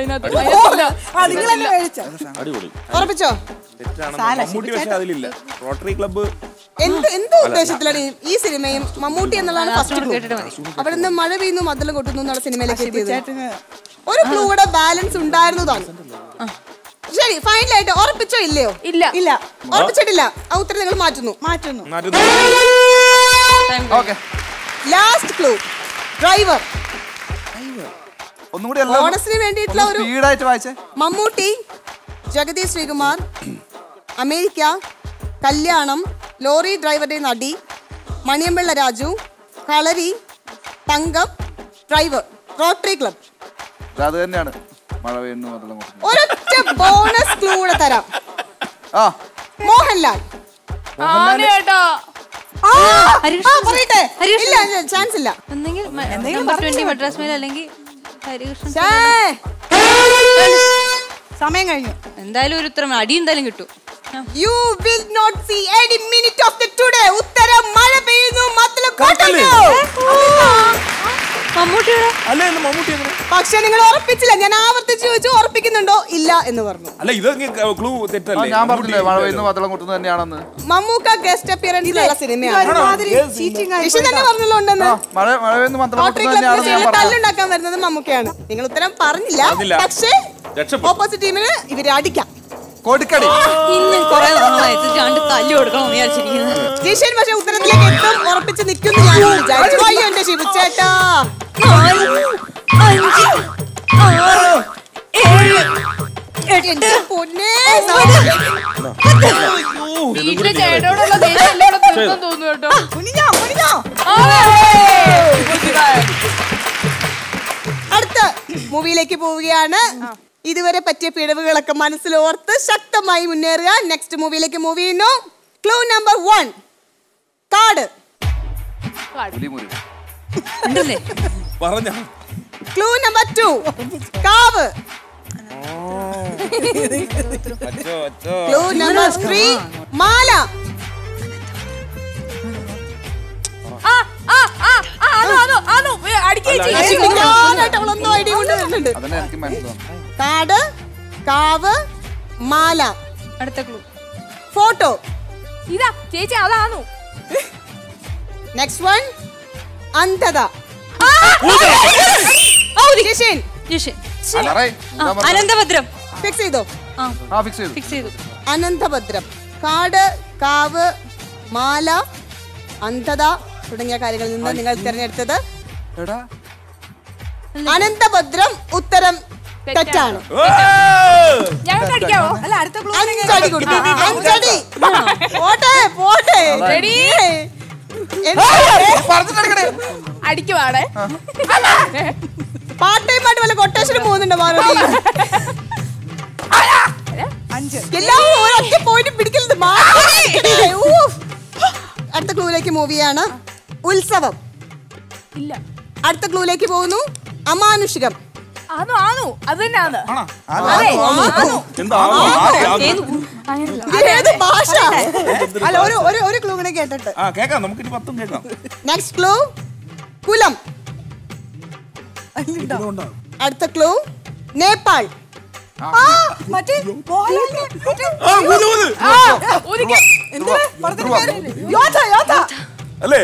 ഉറപ്പിച്ചോ? റോട്ടറി ക്ലബ്ബ് എന്ത് ഉദ്ദേശത്തിലാണ് ഈ സിനിമയും മമ്മൂട്ടി എന്നുള്ളതാണ് ഫസ്റ്റ് ക്ലൂ. അവിടെ നിന്ന് മഴ പെയ്യുന്നു മദ്ദളം കൊട്ടുന്നു എന്നുള്ള സിനിമയിലേക്ക് എത്തിയത്. ഒരു ക്ലൂയുടെ ബാലൻസ് ഉണ്ടായിരുന്നതാണ്. ശരി ഫൈനലായിട്ട് ഉറപ്പിച്ചോ? ഇല്ലയോ? ഇല്ല ഉറപ്പിച്ചിട്ടില്ല. ആ ഉത്തരം നിങ്ങൾ മാറ്റുന്നു. Last clue driver. ഒന്നുകൂടി ഓണസിന് വേണ്ടിയിട്ടുള്ള ഒരു സ്പീഡായിട്ട് വായിച്ചേ. മമ്മൂട്ടി, ജഗദീഷ് ശ്രീകുമാർ, അമേരിക്ക, കല്യാണം, ലോറി ഡ്രൈവറുടെ നടി, മണിയമ്പിള്ള രാജു, കളരി, തങ്കം, ഡ്രൈവർ, റോട്ടറി ക്ലബ്. അത് തന്നെയാണ് മഴ പെയ്യുന്നു. ഒരൊറ്റ ബോണസ് ക്ലൂ കൂടെ തരാം. മോഹൻലാൽ. പറയട്ടെ. ഇല്ല, ചാൻസ് ഇല്ല. മദ്രാസ് മെയിൽ അല്ലെങ്കിൽ ഹരികൃഷ്ണൻ. സമയം കഴിഞ്ഞു. എന്തായാലും ഒരു ഉത്തരം അടി എന്തായാലും കിട്ടും. You will not see any minute of the today. ഉത്തരം മഴ പെയ്യുന്നു. പക്ഷെ നിങ്ങൾ ഉറപ്പിച്ചില്ല. ഞാൻ ആവർത്തിച്ച് ചോദിച്ചു, ഉറപ്പിക്കുന്നുണ്ടോ ഇല്ല എന്ന് പറഞ്ഞു. അല്ല ഇത് ക്ലൂ തെറ്റല്ലേ? ഞാൻ പറഞ്ഞില്ലേ മഴ പെയ്യുന്നു മത്തളം കൊട്ടുന്നു തന്നെയാണെന്ന്. മമ്മൂക്ക ഗസ്റ്റ് അപ്പിയറൻസിലുള്ള സിനിമയാണ്. തന്നെ പറഞ്ഞല്ലോ ഉണ്ടെന്ന്. മഴ പെയ്യുന്നു മത്തളം കൊട്ടുന്നു തന്നെയാണെന്ന് ഞാൻ പറഞ്ഞു. തല്ലുണ്ടാക്കാൻ വരുന്നത് മമ്മൂക്കയാണ്. നിങ്ങൾ ഉത്തരം പറഞ്ഞില്ല. പക്ഷേ ഓപ്പോസിറ്റ് ടീമിന് ഇവരെ അടിക്കാം. കൊടുക്കടി. ഇന്നും കുറെ നാളായിട്ട് രണ്ട് തല്ലു കൊടുക്കണം വിചാരിച്ചിരിക്കുന്നത്. ജിഷൻ പക്ഷെ ഉത്തരത്തിലേക്ക് എത്തും ഉറപ്പിച്ച് നിൽക്കുന്നു ഞാൻ വിചാരിച്ചു. അയ്യോ എന്റെ ശിവച്ചേട്ടാ. 4, 5, 6, 7, 8 പൊന്നേ. വീട്ടിലെ ചേട്ടനോടുള്ള ദേഷ്യം എല്ലാം കൂടെ തീർക്കാൻ തോന്നുന്നു കേട്ടോ. അടുത്ത മൂവിയിലേക്ക് പോവുകയാണ്. ഇതുവരെ പറ്റിയ പിഴവുകളൊക്കെ മനസ്സിലോർത്ത് ശക്തമായി മുന്നേറുക. നെക്സ്റ്റ് മൂവിയിലേക്ക് മൂവ് ചെയ്യുന്നു. ക്ലൂ നമ്പർ 1 കാട്. ക്ലൂ നമ്പർ 2 കാവ്. ക്ലൂ നമ്പർ 3 മാല. കാട്, കാവ്, മാല. അടുത്ത ക്ലൂ ഫോട്ടോ. ഇതാ ചേച്ചി അതാണോ? നെക്സ്റ്റ് വൺ അന്ധത. അനന്തഭദ്രം. ഫിക്സ് ചെയ്തോ? ഫിക്സ് ചെയ്തു. അനന്തഭദ്രം. കാട്, കാവ്, മാല, അന്ധത തുടങ്ങിയ കാര്യങ്ങളിൽ നിന്ന് നിങ്ങൾ തിരഞ്ഞെടുത്തത് അനന്തഭദ്രം. ഉത്തരം തെറ്റാണ്. അഞ്ചടി കൊടുക്കും. അഞ്ചടി. പോട്ടെ പോട്ടെ. അടിക്കുവാണേ. പാർട്ട് ടൈം ആയിട്ട് വല്ല കൊട്ടേഷന് പോകുന്നുണ്ടോ? മാറുതി എല്ലാവരും ഒരൊറ്റ പോയിന്റ് പിടിക്കുന്നത്. അടുത്ത ക്ലൂയിലേക്ക് മൂവ് ചെയ്യാണ്. ഉത്സവം. ഇല്ല. അടുത്ത ക്ലൂയിലേക്ക് പോകുന്നു. അമാനുഷികം. അത് തന്നെയാണ്. ഏത് ഭാഷ? അല്ല ഒരു ക്ലൂ കൂടെ കേട്ടിട്ട്. നെക്സ്റ്റ് ക്ലൂ കുലം. അടുത്ത ക്ലൂ നേപ്പാൾ. അല്ലേ?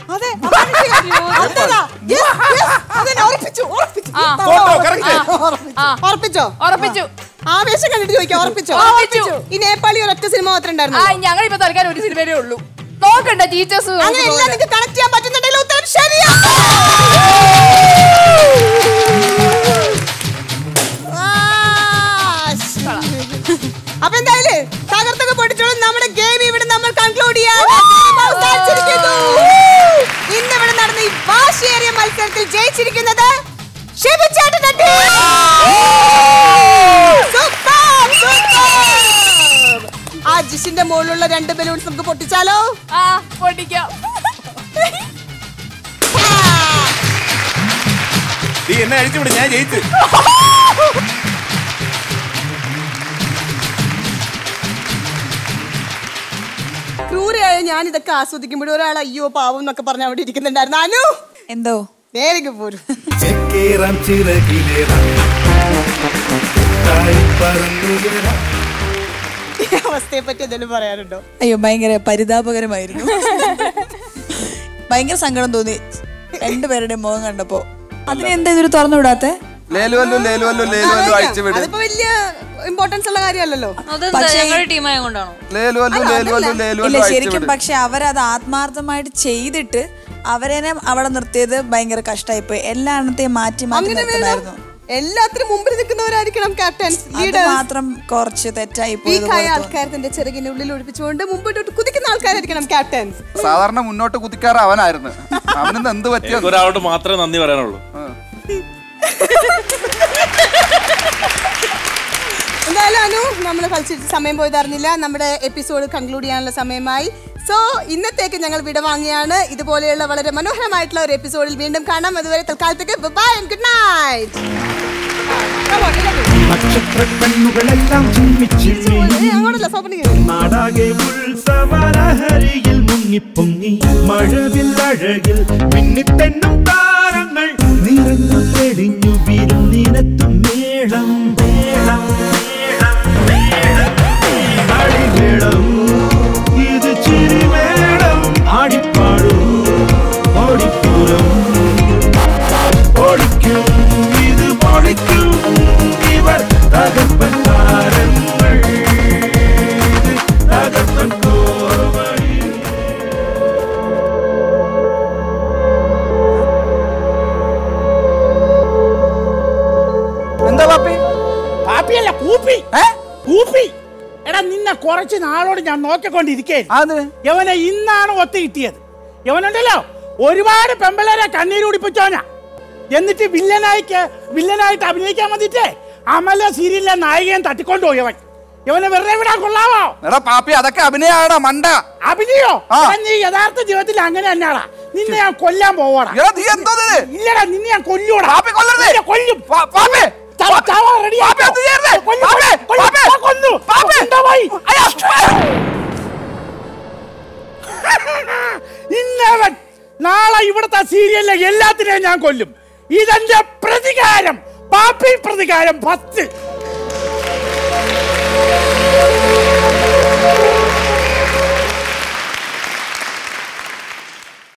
ഉറപ്പിച്ചോ? ആവേശം കണ്ടിട്ട് ചോദിക്കാം. ഉറപ്പിച്ചോ? ഈ നേപ്പാളി ഒരൊറ്റ സിനിമ മാത്രമേ ഉണ്ടായിരുന്നു. ഞങ്ങൾ ഇപ്പൊ തൽക്കാലം ഒരു സിനിമയിലേ ഉള്ളൂ. നോക്കണ്ട ടീച്ചേഴ്സ്. അങ്ങനെ എല്ലാം നിങ്ങൾക്ക് കണക്ട് ചെയ്യാൻ പറ്റുന്നുണ്ടെങ്കിൽ ഉത്തരം ശരിയാണ്. അപ്പൊ എന്തായാലും തകർത്തൊക്കെ പൊട്ടിച്ചോളും. നമ്മുടെ ഗെയിം ഇവിടെ നമ്മൾ കൺക്ലൂഡ് ചെയ്യാൻ ഇന്നിവിടെ നടന്ന ഈ വാശിയേറിയ മത്സരത്തിൽ ജയിച്ചിരിക്കുന്നത് ശിവചേട്ടനാണ്. ആ ജിഷിന്റെ മുകളിലുള്ള 2 ബലൂൺസ് നമുക്ക് പൊട്ടിച്ചാലോ? പൊട്ടിക്കാം. എന്നെ അഴിച്ചുവിട്, ഞാൻ ജയിച്ചു. ക്രൂരയായ ഞാൻ ഇതൊക്കെ ആസ്വദിക്കുമ്പോഴും ഒരാൾ അയ്യോ പാവം എന്നൊക്കെ പറഞ്ഞ അവിടെ ഇരിക്കുന്നുണ്ടായിരുന്നു. അനു എന്തോ നേരിക്ക് പോരും. ഈ അവസ്ഥയെ പറ്റി എന്തെങ്കിലും പറയാനുണ്ടോ? അയ്യോ ഭയങ്കര പരിതാപകരമായിരുന്നു. ഭയങ്കര സങ്കടം തോന്നി രണ്ടുപേരുടെ മുഖം കണ്ടപ്പോ. അതിനെന്താ ഇതൊരു തുറന്നു വിടാത്തെ? അതിപ്പോ വലിയ ഇമ്പോർട്ടൻസ് ഉള്ള കാര്യമല്ലല്ലോ. ഇല്ല ശരിക്കും. പക്ഷെ അവരത് ആത്മാർത്ഥമായിട്ട് ചെയ്തിട്ട് അവരെന്നെ അവിടെ നിർത്തിയത് ഭയങ്കര കഷ്ടമായിപ്പോയി. എല്ലാ എണ്ണത്തെയും മാറ്റി മാറ്റി നിർത്തണമായിരുന്നു. എല്ലാത്തിനും മുമ്പിൽ നിൽക്കുന്നവരായിരിക്കണം ക്യാപ്റ്റൻസ്. ലീഡർ മാത്രം കുറച്ച് തെറ്റായി പോയി. ആൾക്കാർ തന്റെ ചെറുകിനുള്ളിൽ ഒഴിപ്പിച്ചുകൊണ്ട് മുമ്പോട്ട് കുതിക്കുന്ന ആൾക്കാരായിരിക്കണം ക്യാപ്റ്റൻസ്. സാധാരണ മുന്നോട്ട് കുതിക്കാറ് അവനായിരുന്നു. അവനെന്ന് എന്ത് പറ്റിയോ? ഒരാളോട് മാത്രമേ നന്ദി പറയാനുള്ളൂ. എന്തായാലും അനു നമ്മൾ കളിച്ചിട്ട് സമയം പോയതറിഞ്ഞില്ല. നമ്മുടെ എപ്പിസോഡ് കൺക്ലൂഡ് ചെയ്യാനുള്ള സമയമായി. സോ ഇന്നത്തേക്ക് ഞങ്ങൾ വിടവാങ്ങിയാണ്. ഇതുപോലെയുള്ള വളരെ മനോഹരമായിട്ടുള്ള ഒരു എപ്പിസോഡിൽ വീണ്ടും കാണാം. അതുവരെ തൽക്കാലത്തേക്ക് ബൈ ആൻഡ് ഗുഡ് നൈറ്റ്. നക്ഷത്രക്കണ്ണുകളെല്ലാം നാടാകെ ഉത്സവലഹരിയിൽ മുങ്ങിപ്പൊങ്ങി മഴവിൽ അഴകിൽ മിന്നിത്തെന്നും താരങ്ങൾ നിറഞ്ഞു തെളിഞ്ഞു വിരുന്നിനെത്തും മേളം മേളം കളിമേളം ഇത് ചിരിമേളം ആടിപ്പാടും ഓടിപ്പൂരം ഓടിക്കും ഇത് പൊളിക്കും ഇവർ തകർപ്പൻ താരങ്ങൾ തകർപ്പൻ കോർവഴി. എന്താ പാപ്പി? പാപ്പിയല്ല കൂപ്പി. കൂപ്പി. എടാ നിന്നെ കുറച്ച് നാളോട് ഞാൻ നോക്കിക്കൊണ്ടിരിക്കേ. യവനെ ഇന്നാണ് ഒത്തു കിട്ടിയത്. യവനുണ്ടല്ലോ ഒരുപാട് പെമ്പിളരെ കണ്ണീരുടിപ്പിച്ചോനാ. എന്നിട്ട് വില്ലനായിട്ട് അഭിനയിക്കാൻ വന്നിട്ടേ അമല സീരിയലിലെ നായികയും തട്ടിക്കൊണ്ടുപോയി യവൻ. യവനെ വെറുതെ വിടാൻ കൊള്ളാവോ? എടാ പാപ്പി അതൊക്കെ അഭിനയാടാ മണ്ട. അഭിനയോ? നീ യഥാർത്ഥ ജീവിതത്തിൽ അങ്ങനെ തന്നെയാടാ. നിന്നെ ഞാൻ കൊല്ലാൻ പോവാടാ. ഇല്ലടാ നിന്നെ ഞാൻ കൊല്ലൂടാ. കൊല്ലും. ഇന്നവൻ നാളെ ഇവിടുത്തെ സീരിയലിലെ എല്ലാത്തിനെയും ഞാൻ കൊല്ലും. ഇതെന്റെ പ്രതികാരം. പാപ്പി പ്രതികാരം 10.